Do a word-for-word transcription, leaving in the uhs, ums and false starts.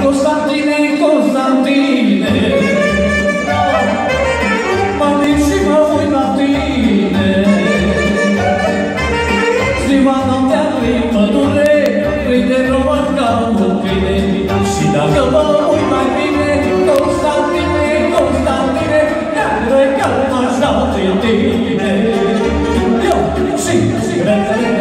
Constantine, Constantine, mă duc și mă uit la tine. Ziua noaptea lui pădure, prinde nouă ca un câine. Și dacă mă uit mai bine, Constantine, Constantine, iar-i calm așa de tine. Eu și, și,